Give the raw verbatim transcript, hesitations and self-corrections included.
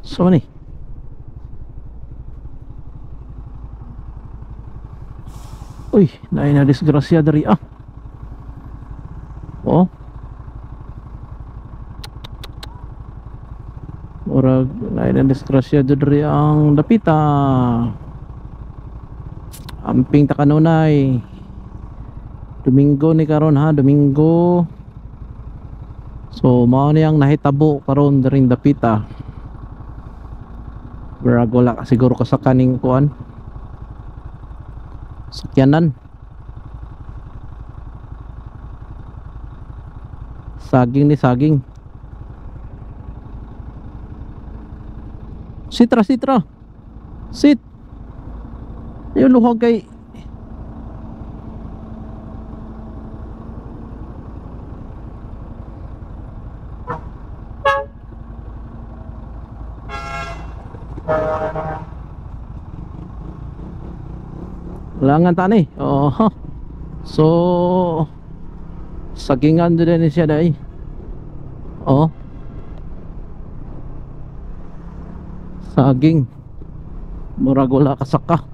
So ni. Uy, naay na disgrasya dari ah. Oh. Ora naay na disgrasya dari ang dapita. Amping ta kanunay. Domingo ni karon ha, Domingo. So mao ni ang nahitabo karon diring dapita. Barago la siguro ka sa kaning kuan. Sakyanan. Saging ni saging. Sitra sitra. Sit. Yung luhog kay langan tani. Oh. So sagingan din siya dai. Oh. Saging. Murag wala kasaka.